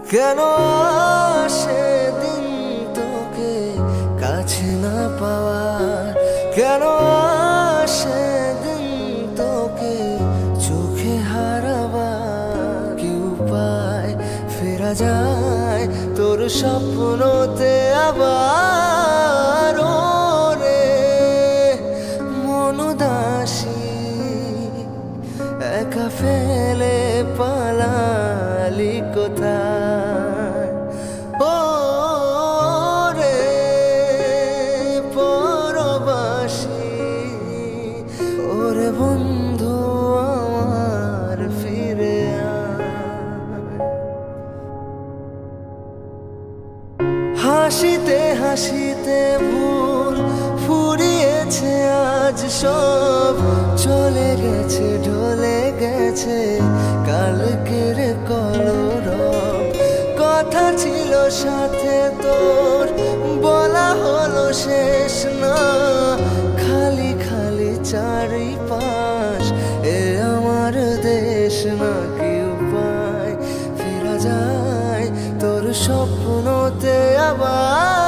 কেন সেদিন তোকে কাছে না পাওয়া, কেন সেদিন তোকে চোখে হারাবার। কি উপায় ফেরা যায় তোর স্বপ্নতে আবার? রে মন উদাসী একা ফেলে পালালি কোথায়? ও রে পরবাসী, ওরে বন্ধু আমার ফিরে আয়। হাসিতে হাসিতে ভুল ফুরিয়েছে আজ সব, চলে গেছে ঢলে গেছে কালকের কলরব। কথা ছিল সাথে তোর বলা হলো শেষ না, খালি খালি চারিপাশ এ আমার দেশ না। কি উপায় ফেরা যায় তোর স্বপ্নতে আবার?